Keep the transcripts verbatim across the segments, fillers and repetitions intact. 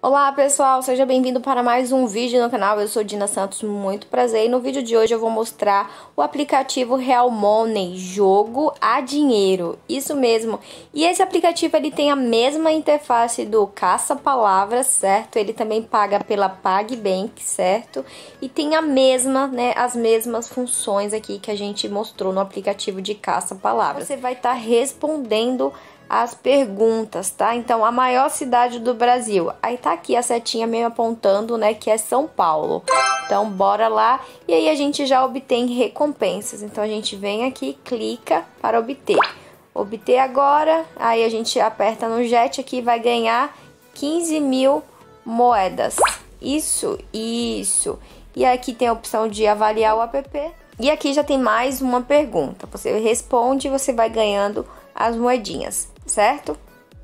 Olá pessoal, seja bem-vindo para mais um vídeo no canal. Eu sou Dina Santos, muito prazer. E no vídeo de hoje eu vou mostrar o aplicativo Real Money, jogo a dinheiro, isso mesmo. E esse aplicativo ele tem a mesma interface do caça-palavras, certo? Ele também paga pela PagBank, certo? E tem a mesma, né, as mesmas funções aqui que a gente mostrou no aplicativo de caça-palavras. Você vai estar respondendo as perguntas, tá? Então, a maior cidade do Brasil. Aí tá aqui a setinha meio apontando, né, que é São Paulo. Então, bora lá. E aí a gente já obtém recompensas. Então, a gente vem aqui, clica para obter. Obter agora. Aí a gente aperta no jet aqui, vai ganhar quinze mil moedas. Isso, isso. E aqui tem a opção de avaliar o app. E aqui já tem mais uma pergunta. Você responde e você vai ganhando as moedinhas, certo?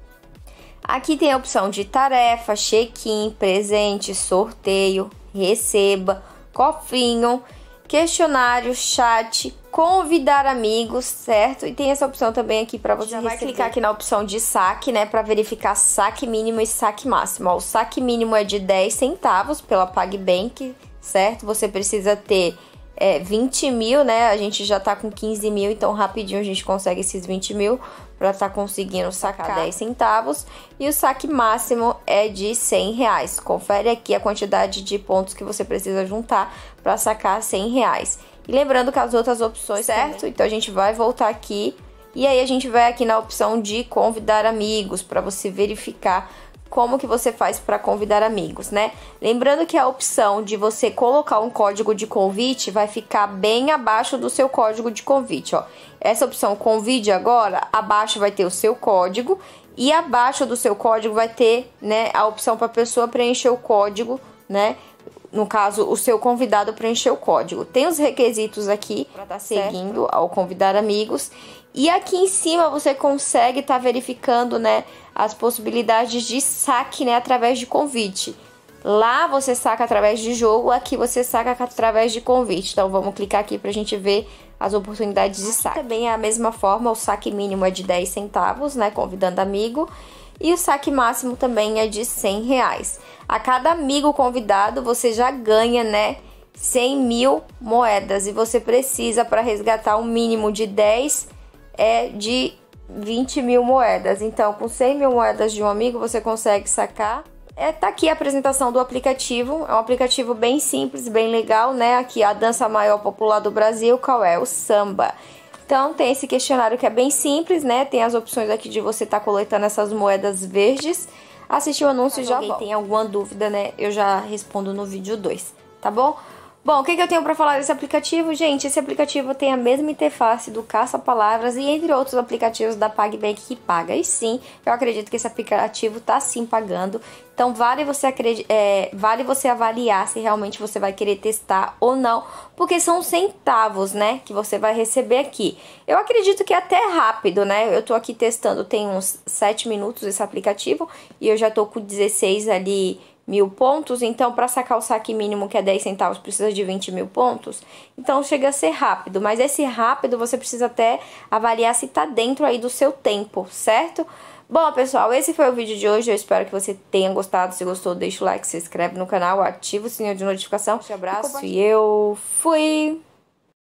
Aqui tem a opção de tarefa, check-in, presente, sorteio, receba, cofrinho, questionário, chat, convidar amigos, certo? E tem essa opção também aqui para você já vai clicar aqui na opção de saque, né, para verificar saque mínimo e saque máximo. Ó, o saque mínimo é de dez centavos pela PagBank, certo? Você precisa ter É, vinte mil, né? A gente já tá com quinze mil, então rapidinho a gente consegue esses vinte mil pra tá conseguindo sacar dez centavos. E o saque máximo é de cem reais. Confere aqui a quantidade de pontos que você precisa juntar pra sacar cem reais. E lembrando que as outras opções, certo? Também. Então a gente vai voltar aqui e aí a gente vai aqui na opção de convidar amigos pra você verificar como que você faz para convidar amigos, né? Lembrando que a opção de você colocar um código de convite vai ficar bem abaixo do seu código de convite, ó. Essa opção convide agora, abaixo vai ter o seu código e abaixo do seu código vai ter, né, a opção para a pessoa preencher o código, né? No caso, o seu convidado preencher o código. Tem os requisitos aqui para estar tá seguindo ao convidar amigos. E aqui em cima você consegue estar tá verificando, né, as possibilidades de saque, né, através de convite. Lá você saca através de jogo, aqui você saca através de convite. Então vamos clicar aqui para a gente ver as oportunidades de saque. Também é a mesma forma, o saque mínimo é de dez centavos, né, convidando amigo. E o saque máximo também é de cem reais. A cada amigo convidado você já ganha, né, cem mil moedas. E você precisa, para resgatar um mínimo de dez, é de vinte mil moedas. Então, com cem mil moedas de um amigo, você consegue sacar. É, tá aqui a apresentação do aplicativo. É um aplicativo bem simples, bem legal, né? Aqui a dança maior popular do Brasil, qual é? O samba. Então, tem esse questionário que é bem simples, né? Tem as opções aqui de você estar tá coletando essas moedas verdes. Assistir o anúncio e já volta. Tem alguma dúvida, né? Eu já respondo no vídeo dois, tá bom? Bom, o que, que eu tenho para falar desse aplicativo? Gente, esse aplicativo tem a mesma interface do caça-palavras e entre outros aplicativos da PagBank que paga. E sim, eu acredito que esse aplicativo tá sim pagando. Então, vale você, acred... é, vale você avaliar se realmente você vai querer testar ou não. Porque são centavos, né, que você vai receber aqui. Eu acredito que é até rápido, né? Eu tô aqui testando, tem uns sete minutos esse aplicativo. E eu já tô com dezesseis ali mil pontos, então para sacar o saque mínimo que é dez centavos precisa de vinte mil pontos, então chega a ser rápido, mas esse rápido você precisa até avaliar se tá dentro aí do seu tempo, certo? Bom pessoal, esse foi o vídeo de hoje, eu espero que você tenha gostado. Se gostou, deixa o like, se inscreve no canal, ativa o sininho de notificação. Um abraço e eu fui!